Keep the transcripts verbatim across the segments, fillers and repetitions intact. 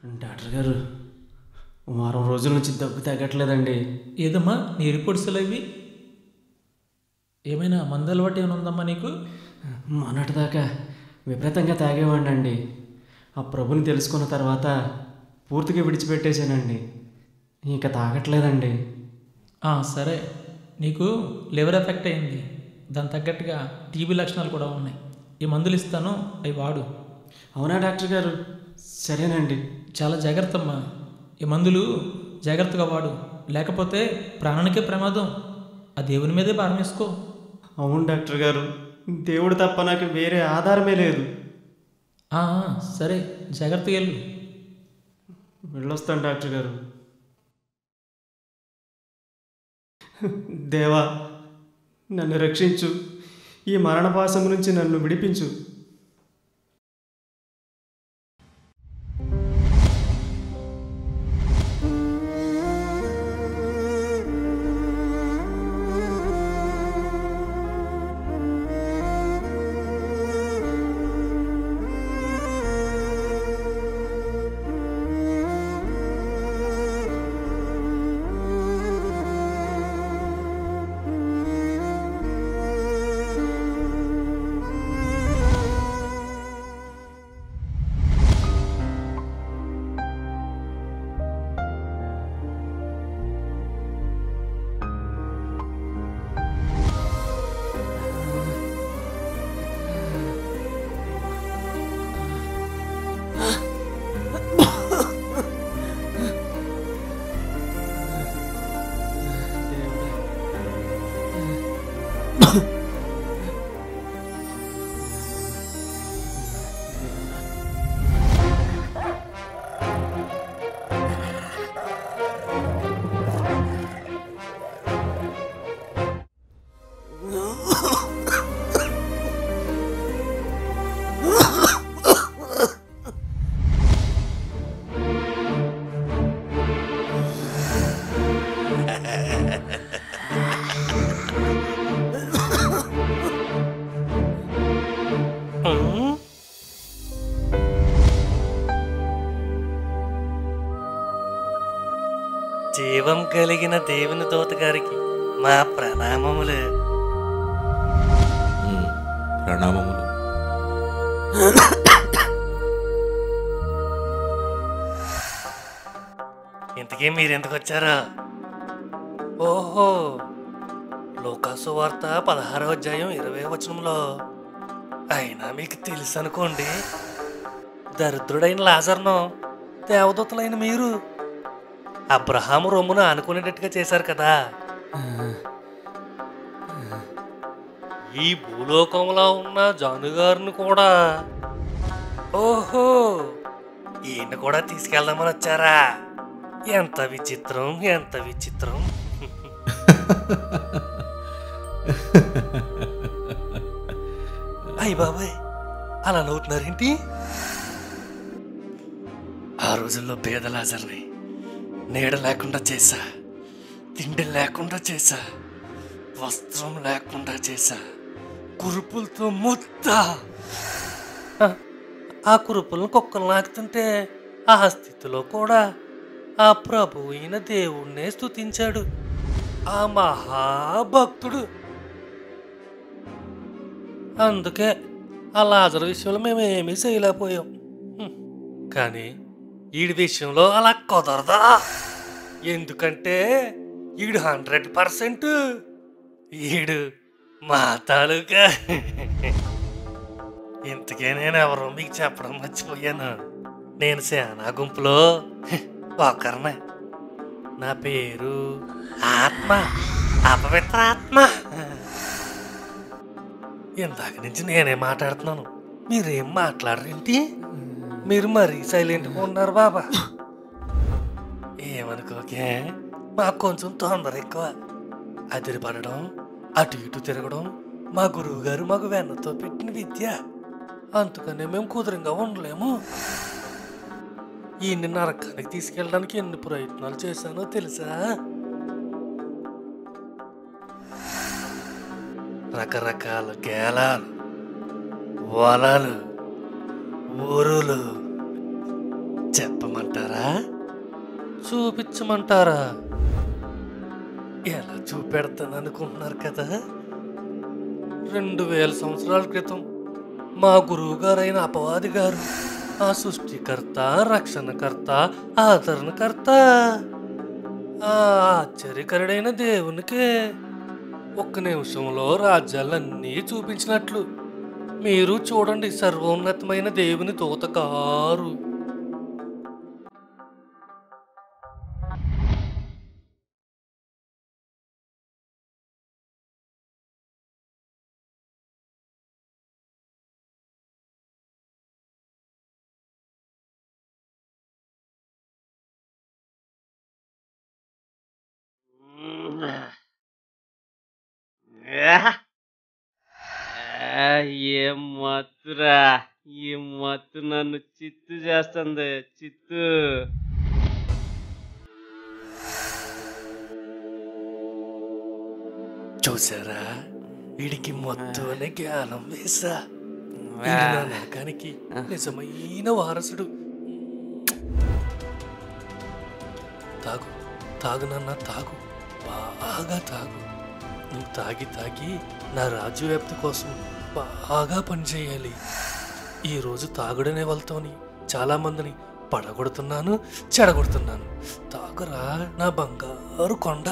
Doctor గారు, వారం రోజుల నుంచి దగ్గు తగ్గట్లేదండి. ఏదమ్మా నీ రిపోర్ట్స్ ఎలా ఇవి? ఏమైనా మందు అలవాటు ఏమైనా ఉందమ్మా నీకు? మొన్నటిదాకా విపరీతంగా తాగేవాడినండి. ఆ ప్రభుని తెలుసుకున్న తర్వాత పూర్తిగా విడిచిపెట్టేశానండి. ఇంకా తాగట్లేదండి. సరే, నీకు లివర్ ఎఫెక్ట్ అయింది. దాని తగ్గట్టుగా టీబీ లక్షణాలు కూడా ఉన్నాయి. ఈ మందులు ఇస్తాను, అవి వాడు. అవునా డాక్టర్ గారు? సరేనండి. చాలా జాగ్రత్త అమ్మా. ఈ మందులు జాగ్రత్తగా వాడు, లేకపోతే ప్రాణానికే ప్రమాదం. ఆ దేవుని మీదే భారం వేసుకో. అవును డాక్టర్ గారు, దేవుడు తప్ప నాకు వేరే ఆధారమే లేదు. సరే, జాగ్రత్తగా వెళ్ళు. వెళ్ళొస్తాను డాక్టర్ గారు. దేవా, నన్ను రక్షించు. ఈ మరణపాశం నుంచి నన్ను విడిపించు. జీవం కలిగిన దేవుని దూత గారికి మా ప్రణామములు. ప్రణామములు. ఇంతకీ మీరెందుకు వచ్చారా? ఓహో, లూకాసు వార్త పదహారో అధ్యాయం ఇరవై వచనంలో, అయినా మీకు తెలుసు అనుకోండి, దరిద్రుడైన లాజర్ను దేవదూతలైన మీరు అబ్రహాము రొమ్మును ఆనుకునేటట్టుగా చేశారు కదా. ఈ భూలోకంలో ఉన్న జానుగారిని కూడా, ఓహో, ఈయన కూడా తీసుకెళ్దామని వచ్చారా? ఎంత విచిత్రం, ఎంత విచిత్రం. అయ్య బాబాయ్, అలా నవ్వుతున్నారేంటి? ఆ రోజుల్లో పేద లాజర్ని నీడ లేకుండా చేశా, తిండి లేకుండా చేశా, వస్త్రం లేకుండా చేశా, కురుపులతో ముద్ద. ఆ కురుపులను కుక్కలు నాకుతుంటే ఆ స్థితిలో కూడా ఆ ప్రభు అయిన దేవుణ్ణే స్తుతించాడు ఆ మహాభక్తుడు. అందుకే ఆ లాజరు విషయంలో మేమేమీ చేయలేకపోయాం. కానీ ఈడి విషయంలో అలా కుదరదా? ఎందుకంటే ఈడు హండ్రెడ్ పర్సెంట్ ఈడు మా తాలూకా. ఇంతకే నేను ఎవరో మీకు చెప్పడం మర్చిపోయాను. నేను సేనా గుంపులో ఒకరినే. నా పేరు ఆత్మ, అపవిత్ర ఆత్మ. ఇందాక నుంచి నేనే మాట్లాడుతున్నాను, మీరేం మాట్లాడరేంటి? మీరు మరీ సైలెంట్గా ఉన్నారు బాబా. ఏమనుకోకే, మాకు కొంచెం తొందర ఎక్కువ. అదిరిపడడం, అటు ఇటు తిరగడం మా గురువు గారు మాకు వెన్నతో పెట్టిన విద్య. అందుకనే మేము కుదురంగా ఉండలేము. ఈయన్ని నరకానికి తీసుకెళ్ళడానికి ఎన్ని ప్రయత్నాలు చేశానో తెలుసా? రకరకాల గేలాలు, వలలు, ఊరులు, చెప్పమంటారా చూపించమంటారా? ఎలా చూపెడతాను అనుకుంటున్నారు కదా? రెండు వేల సంవత్సరాల క్రితం మా గురువు గారైన అపవాది గారు, ఆ సృష్టికర్త, రక్షణకర్త, ఆదరణకర్త, ఆ ఆశ్చర్యకరుడైన దేవునికే ఒక్క నిమిషంలో రాజ్యాలన్నీ చూపించినట్లు మీరు చూడండి సర్వోన్నతమైన దేవుని దూత కారు. ఏం మత్తురా, ఈ మత్తు నన్ను చిత్తు చేస్తుంది, చిత్తు. చూసారా, వీడికి మొత్తం అనే జ్ఞానం వేసా. వీడు నా నరకానికి నిజమైన వారసుడు. తాగు తాగు నాన్న తాగు, బాగా తాగు. నువ్వు తాగి తాగి నా రాజ్య వ్యాప్తి కోసం బాగా పనిచేయాలి. ఈరోజు తాగుడనే వాళ్ళతోని చాలా మందిని పడగొడుతున్నాను, చెడగొడుతున్నాను. తాగురా నా బంగారు కొండ.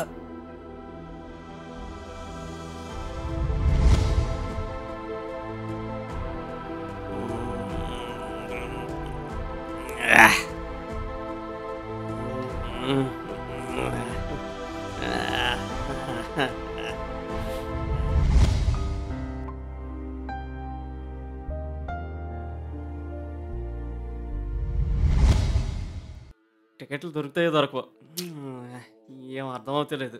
టికెట్లు దొరుకుతాయో దొరకవు, ఏం అర్థమవుతలేదు.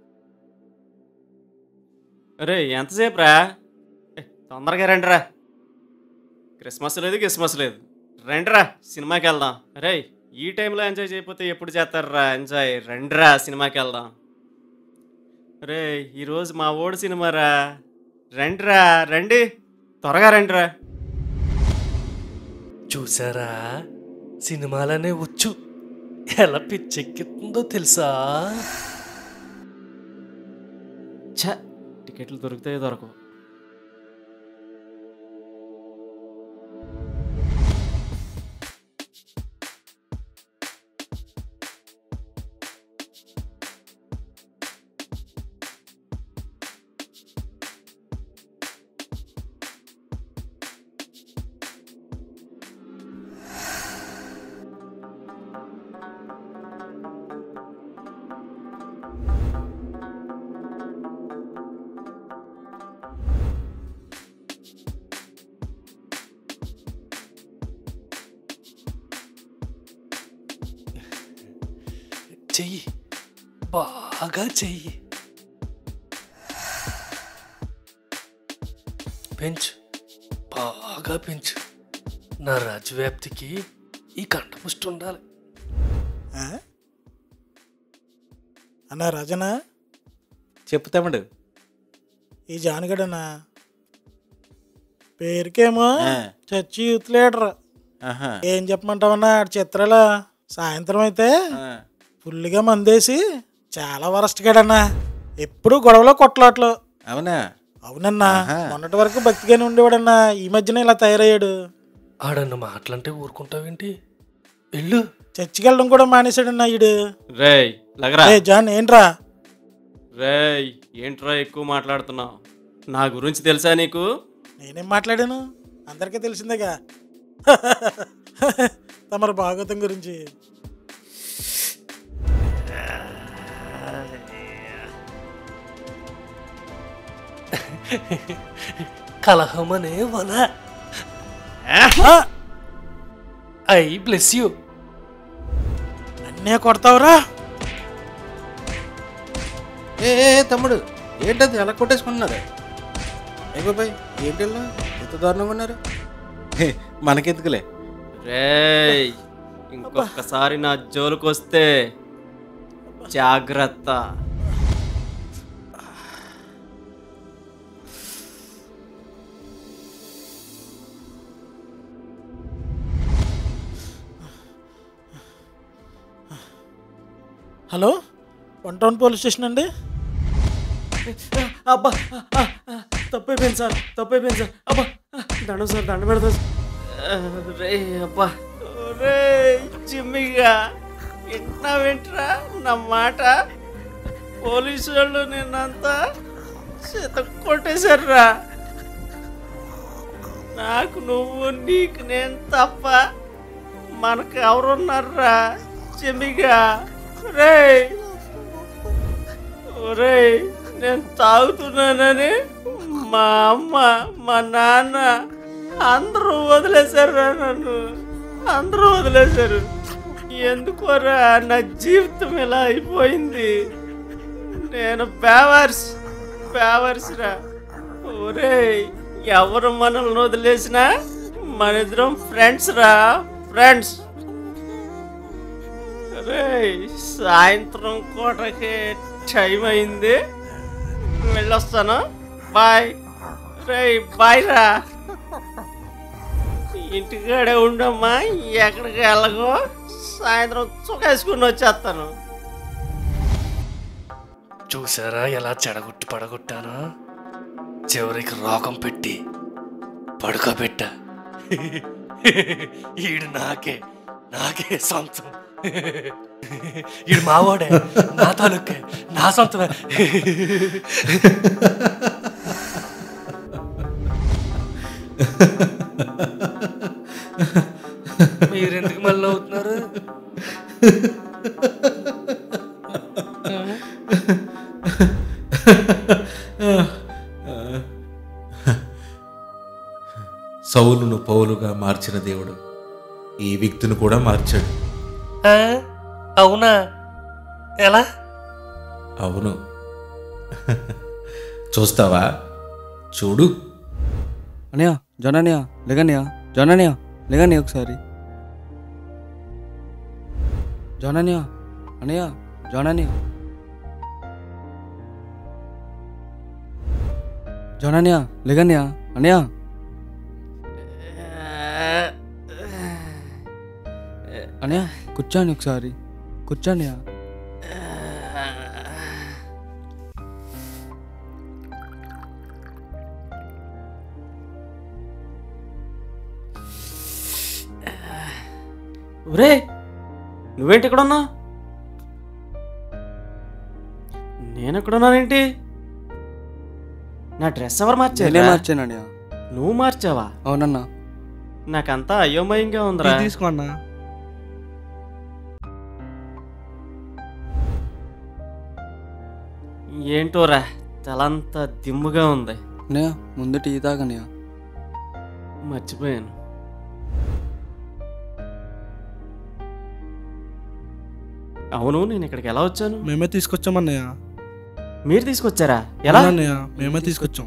అరే ఎంతసేపు రా, తొందరగా రండిరా. క్రిస్మస్ లేదు, క్రిస్మస్ లేదు, రండిరా సినిమాకి వెళ్దాం. అరే ఈ టైంలో ఎంజాయ్ చేయకపోతే ఎప్పుడు చేస్తారా ఎంజాయ్? రండిరా సినిమాకి వెళ్దాం. రే ఈరోజు మా ఓడి సినిమారా, రండిరా రండి, త్వరగా రండిరా. చూసారా, సినిమాలనే వచ్చు ఎలా పిచ్చెక్కిందో తెలుసా? ఛ, టికెట్లు దొరుకుతాయో దొరకవు. చెయ్యి, బాగా చెయ్యి, పెంచు, బాగా పెంచు. నా రాజ్యవ్యాప్తికి ఈ కంఠపుష్టి ఉండాలి. అన్నా రాజనా, చెప్తామడు. ఈ జానగడనా పేరుకేమో చర్చి యూత్ లీడర్. ఏం చెప్పమంటావన్నా, చిత్రాల సాయంత్రం అయితే ఫుల్గా మందేసి చాలా వరస్ట్ గడన్నా. ఎప్పుడు గొడవలో కొట్లాట్లు. అవునా? అవునన్నా, మొన్నటి వరకు భక్తిగానే ఉండేవాడన్నా, ఈ మధ్యన ఇలా తయారయ్యాడు. ఆడన్న మాటలంటే ఊరుకుంటావేంటి? వెళ్ళు. చర్చికి వెళ్ళడం కూడా మానేశాడన్నా ఈడు. రేయ్ లగరా. ఏ జాన్ ఏంట్రా? రేయ్ ఏంట్రా ఎక్కువ మాట్లాడుతున్నావు? నా గురించి తెలుసా నీకు? నేనేం మాట్లాడాను, అందరికీ తెలిసిందేగా తమరు భాగవతం గురించి. కలహమనే వల. I bless you. అన్నే కొడతావురా? ఏ తమ్ముడు, ఏంటది అలా కొట్టేసుకుంటున్నారు? అయిపోయి ఏంటి ఎంత దారుణంగా ఉన్నారు? మనకెందుకులే. రేయ్ ఇంకొకసారి నా జోలికి వస్తే జాగ్రత్త. Hello one town police station అండి. అబ్బా తప్పైపోయింది సార్, తప్పైపోయింది సార్. అబ్బా దండం సార్, దండం పెడతా రే. అబ్బా రే చిమ్మిగా వింటున్నా వింటరా నా మాట. పోలీసు వాళ్ళు నిన్నంతా చేత కొట్టేశారా. నాకు నువ్వు, నీకు నేను తప్ప మనకు ఎవరున్నారా చిమ్మిగా. రే రే నేను తాగుతున్నానని మా అమ్మ మా నాన్న అందరూ వదిలేశారా నన్ను, అందరూ వదిలేశారు. ఎందుకోరా నా జీవితం ఇలా అయిపోయింది. నేను బేవర్స్ బేవర్స్ రా. ఒరే ఎవరు మనల్ని వదిలేసినా మన ఇద్దరం ఫ్రెండ్స్ రా, ఫ్రెండ్స్. రే సాయంత్రం కోటకి టైం అయింది, వెళ్ళొస్తాను. బాయ్ రే, బాయ్ రా. ఇంటికాడే ఉండమ్మా, ఎక్కడికి వెళ్ళగో. సాయంత్రం చుకేసుకుని వచ్చేస్తాను. చూసారా ఎలా చెడగొట్టి పడగొట్టాను. చివరికి రోగం పెట్టి పడుకోబెట్టా. ఈడు నాకే నాకే సొంతం. ఈడు మావాడే, నా తాలూకే, నా సొంతమే. మీరెందుకు మళ్ళీ అవుతున్నారు? సౌలును పౌలుగా మార్చిన దేవుడు ఈ వ్యక్తిని కూడా మార్చాడు. ఆ, అవునా? ఎలా? అవును. చూస్తావా? చూడు. అనయ్య జాన్ అన్నయ్య లేగన్నయ్య, జాన్ అన్నయ్య లేగన్నయ్య ఒకసారి. జాన్ అన్నయ్య, అన్నయ్య జాన్ అన్నయ్య, జాన్ అన్నయ్య లేగన్నయ్య, అన్నయ్య. అన్నయ్య కూర్చోండి ఒకసారి, కూర్చోండి. ఒరే నువ్వేంటి ఇక్కడ ఉన్నా? నేను ఎక్కడున్నానేంటి? నా డ్రెస్ ఎవరు మార్చారు? నేనే మార్చాను అన్నయ్య. నువ్వు మార్చావా? అవునన్నా. నాకంతా అయోమయంగా ఉందిరా. తీసుకో అన్నా. ఏంటోరా తలంతా దిమ్ముగా ఉంది. అన్నయ్య ముందు టీ తాగన్నయ్య. మర్చిపోయాను. అవును, నేను ఇక్కడికి ఎలా వచ్చాను? మేమే తీసుకొచ్చామన్నయ్య. మీరు తీసుకొచ్చారా? ఎలా? అన్నయ్య మేమే తీసుకొచ్చాం.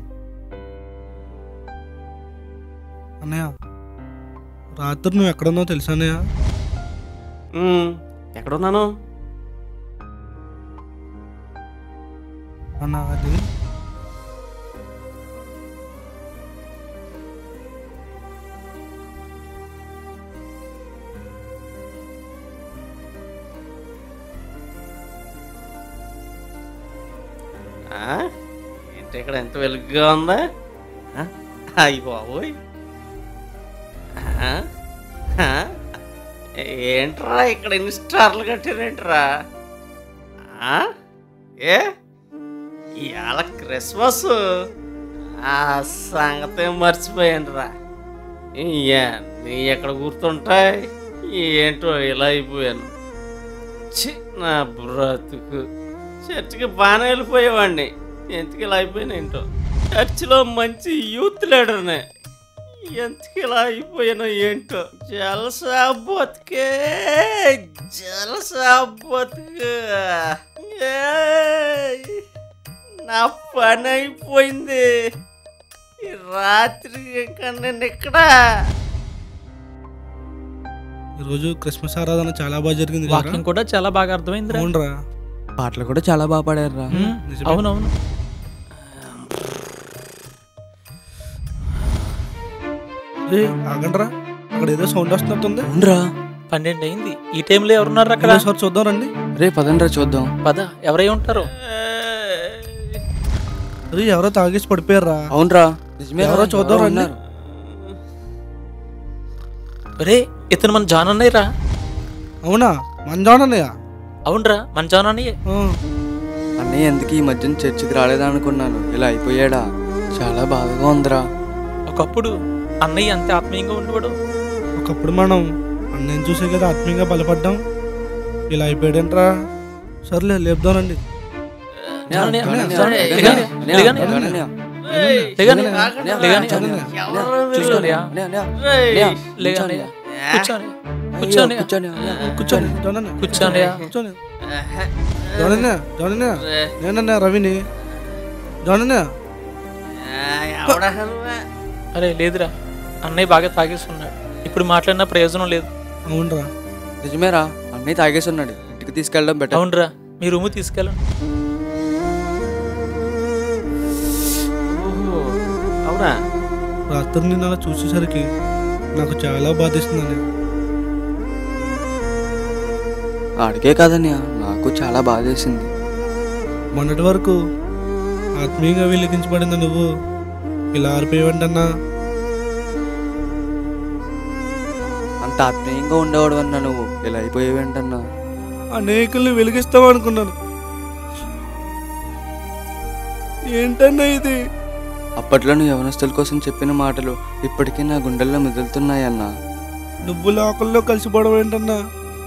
అన్నయ్య రాత్రి నువ్వు ఎక్కడున్నావు తెలుసా అన్నయ్య? ఉమ్, ఎక్కడున్నాను? అన్న అది ఏంటి ఇక్కడ ఎంత వెలుగుగా ఉందా? అయ్యి బాబోయ్, ఏంట్రా ఇక్కడ ఎన్ని స్టార్లు కట్టారేంట్రా? ఏ ఇవాళ క్రిస్మస్, ఆ సంగతే మర్చిపోయాను రా. నీ ఎక్కడ గుర్తుంటాయి? ఏంటో ఇలా అయిపోయాను. చి నా బ్రతుకు. చర్చికి బాగానే వెళ్ళిపోయేవాడిని, ఎందుకు ఇలా అయిపోయాను ఏంటో. చర్చిలో మంచి యూత్ లీడర్నే, ఎందుకు ఇలా అయిపోయాను ఏంటో. జలసా బతుకే, జలసా బతుకు. నా పని అయిపోయింది. ఈ రాత్రి ఇంకా నేను ఇక్కడ. ఈరోజు క్రిస్మస్ ఆరాధన చాలా బాగా జరిగింది. వాక్యం కూడా చాలా బాగా అర్థమైంది. అవునరా, పాటలు కూడా చాలా బాగా పాడారు. అవునవును. ఆగండ్రా, అక్కడ ఏదో సౌండ్ వస్తున్నట్టుంది. అవునరా, పన్నెండు అయింది. ఈ టైంలో ఎవరున్నారు అక్కడ? సార్ చూద్దాం రండి. రే పదండ్రా చూద్దాం. పద, ఎవరై ఉంటారు? అరే ఎవరో తాగేసి పడిపోయారా? అవునరా, నిజమే. ఎవరో చూద్దాం రండి. రే, ఇతను మన జాన్ అన్నయ్య రా. అవునా, మన జాన్ అన్నయ్య? అవునరా, మన జాన్ అన్నయ్య. అన్నయ్య ఎందుకు ఈ మధ్యన చర్చికి రాలేదా అనుకున్నాను. ఇలా అయిపోయాడా? చాలా బాధగా ఉందిరా. ఒకప్పుడు అన్నయ్య అంతే ఆత్మీయంగా ఉండేవాడు. ఒకప్పుడు మనం అన్నయ్యని చూసే కదా ఆత్మీయంగా బలపడ్డాం. ఇలా అయిపోయాడంట్రా. సర్లే లేపుదానండి. నేనన్నా రవిని. జానన్నా. అరే లేదురా, అన్నయ్య బాగా తాగేస్తున్నాడు. ఇప్పుడు మాట్లాడినా ప్రయోజనం లేదు. అవునరా, నిజమేరా, అన్నయ్య తాగేసి ఉన్నాడు. ఇంటికి తీసుకెళ్ళడం బెటర్. అవునరా, మీ రూమ్ తీసుకెళ్ళండి. అవునా? రాత్రి నేను అలా చూసేసరికి నాకు చాలా బాధిస్తుందని. ఆడికే కాదన్నయ్య, నాకు చాలా బాధేసింది. మొన్నటి వరకు ఆత్మీయంగా వెలిగించబడింది నువ్వు ఇలా ఆరిపోయావంటన్నా. అంత ఆత్మీయంగా ఉండేవాడు అన్నా నువ్వు ఇలా అయిపోయేవేంటన్నా. అనేకుల్ని వెలిగిస్తావు అనుకున్నాను. ఏంటన్నా ఇది? అప్పట్లో నువ్వు యవనస్తుల కోసం చెప్పిన మాటలు ఇప్పటికీ నా గుండెల్లో మెదులుతున్నాయన్నా. నువ్వు లోకల్లో కలిసిపోవడం ఏంటన్నా?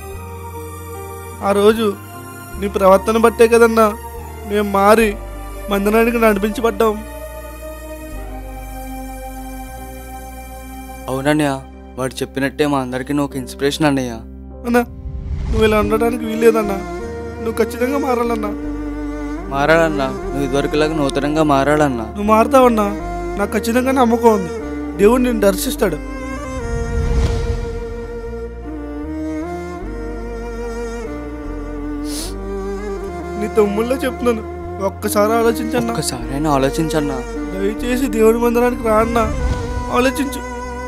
ఆ రోజు నీ ప్రవర్తన బట్టే కదన్నా మేము మారి మందిరానికి నడిపించబడ్డాం. అవునన్నయ్య, వాడు చెప్పినట్టే మా అందరికీ నువ్వు ఒక ఇన్స్పిరేషన్ అన్నయ్య. అన్నా, నువ్వు ఇలా ఉండడానికి వీల్లేదన్నా. నువ్వు ఖచ్చితంగా మారాలన్నా. మారాలన్నా, నువ్వు ఇదివరకులాగా నూతనంగా మారాలన్నా. నువ్వు మారుతావన్నా, నాకు ఖచ్చితంగా నమ్మకం ఉంది. దేవుడు నిన్ను దర్శిస్తాడు. నీ తమ్ముళ్ళో చెప్తున్నాను, ఒక్కసారి ఆలోచించన్నా. ఒక్కసారైనా ఆలోచించన్నా. దయచేసి దేవుడి మందిరానికి రా అన్నా. ఆలోచించు.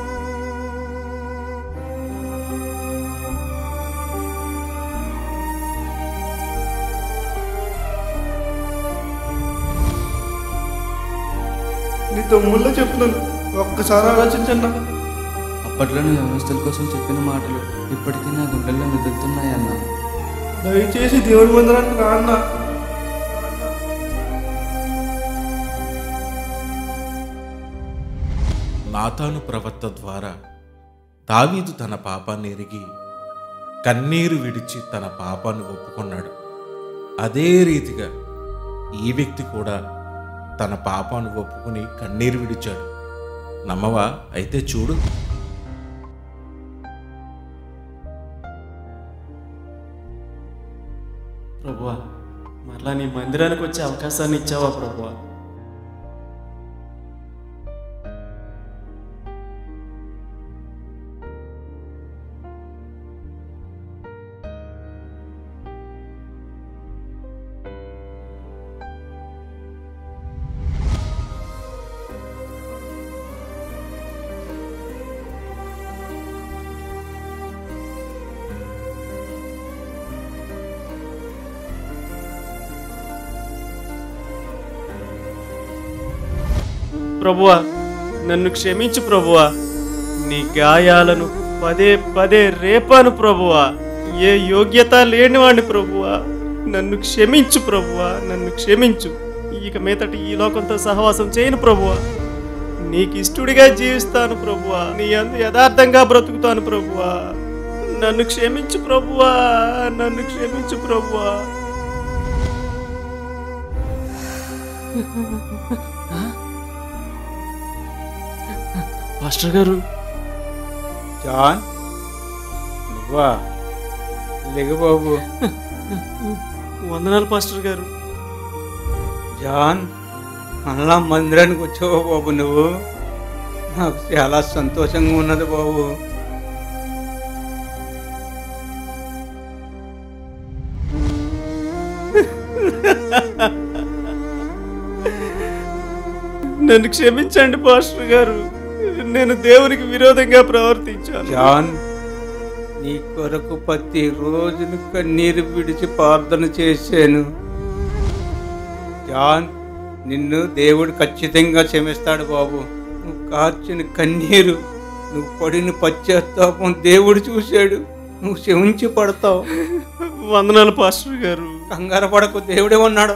నీ తమ్ముళ్ళో చెప్తున్నాను, ఒక్కసారి ఆలోచించన్నా. అప్పట్లో నువ్వు యవనస్తుల కోసం చెప్పిన మాటలు ఇప్పటికీ నా గుండెల్లో మెదులుతున్నాయన్నా. దయచేసి దేవుడి మందిరానికి రా అన్నా. నాతాను ప్రవక్త ద్వారా దావీదు తన పాపాన్ని ఎరిగి కన్నీరు విడిచి తన పాపాన్ని ఒప్పుకున్నాడు. అదే రీతిగా ఈ వ్యక్తి కూడా తన పాపాన్ని ఒప్పుకుని కన్నీరు విడిచాడు. నమ్మవా? అయితే చూడు. ప్రభువా, మరలా నీ మందిరానికి వచ్చే అవకాశాన్ని ఇచ్చావా ప్రభువా? ప్రభువా, నన్ను క్షమించు ప్రభువా. నీ గాయాలను పదే పదే రేపాను ప్రభువా. ఏ యోగ్యత లేనివాడిని ప్రభువా. నన్ను క్షమించు ప్రభువా, నన్ను క్షమించు. ఇక మీదటి ఈ లోకంతో సహవాసం చేయను ప్రభువా. నీకు ఇష్టడిగా జీవిస్తాను ప్రభువా. నీ అందు యథార్థంగా బ్రతుకుతాను ప్రభువా. నన్ను క్షమించు ప్రభువా, నన్ను క్షమించు ప్రభువా. మాస్టర్ గారు. జాన్, నువ్వా? లేక బాబు. వందనాలు పాస్టర్ గారు. జాన్, మళ్ళా మందిరానికి వచ్చావు బాబు నువ్వు. నాకు చాలా సంతోషంగా ఉన్నది బాబు. నన్ను క్షమించండి పాస్టర్ గారు. నేను దేవునికి విరోధంగా ప్రవర్తించాను. జాన్, నీ కొరకు ప్రతి రోజును కన్నీరు విడిచి ప్రార్థన చేశాను. జాన్, నిన్ను దేవుడు ఖచ్చితంగా క్షమిస్తాడు బాబు. నువ్వు కార్చిన కన్నీరు, నువ్వు పడిన పశ్చాత్తాపం దేవుడు చూశాడు. నువ్వు క్షమించి పడతావు. వందనాలు పాస్టర్ గారు. కంగారు పడకు, దేవుడే ఉన్నాడు.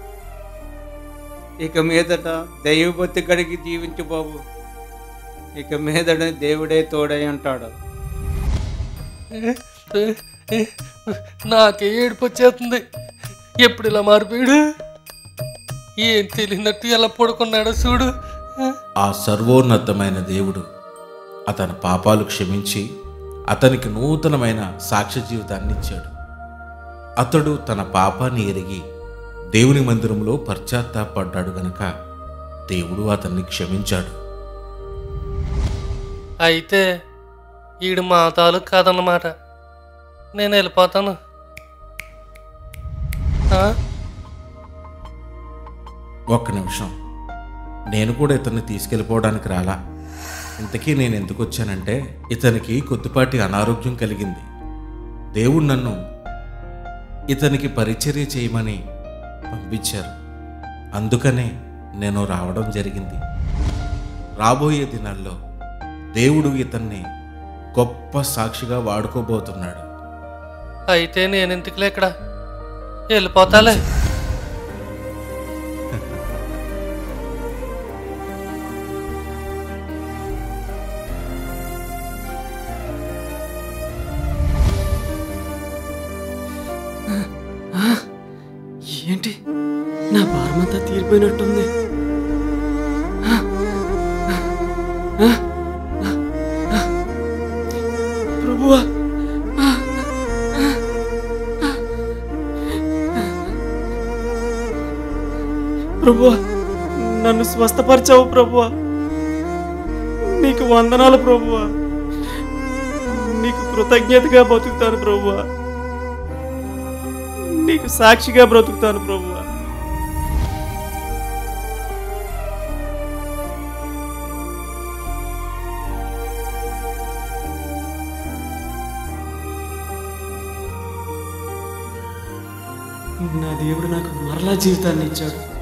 ఇక మీదట దైవభక్తి కడిగి జీవించు బాబు. ఇక మీదట దేవుడే తోడై అంటాడు. నాకే ఏడుపు వచ్చేస్తుంది. ఎప్పుడు ఇలా మారిపోయాడు? ఏం తెలియనట్టు ఎలా పడుకున్నాడో చూడు. ఆ సర్వోన్నతమైన దేవుడు అతని పాపాలు క్షమించి అతనికి నూతనమైన సాక్ష్య జీవితాన్ని ఇచ్చాడు. అతడు తన పాపాన్ని ఎరిగి దేవుని మందిరంలో పశ్చాత్తాపడ్డాడు గనక దేవుడు అతన్ని క్షమించాడు. అయితే ఈడు మా తాలూకు కాదన్నమాట. నేను వెళ్ళిపోతాను. ఒక్క నిమిషం, నేను కూడా ఇతన్ని తీసుకెళ్ళిపోవడానికి రాలా. ఇంతకీ నేను ఎందుకు వచ్చానంటే, ఇతనికి కొద్దిపాటి అనారోగ్యం కలిగింది. దేవుడు నన్ను ఇతనికి పరిచర్య చేయమని పంపించారు. అందుకనే నేను రావడం జరిగింది. రాబోయే దినాల్లో దేవుడు ఇతన్ని గొప్ప సాక్షిగా వాడుకోబోతున్నాడు. అయితే నేను ఎందుకులే ఇక్కడ, వెళ్ళిపోతాలే. ఏంటి, నా భారమంతా తీరిపోయినట్టుంది. ప్రభువా, ప్రభువా, నన్ను స్వస్థపరిచావు ప్రభువా. నీకు వందనాలు ప్రభువా. నీకు కృతజ్ఞతగా బతుకుతాను ప్రభువా. నీకు సాక్షిగా బ్రతుకుతాను ప్రభువా. నా దేవుడు నాకు మరలా జీవితాన్ని ఇచ్చాడు.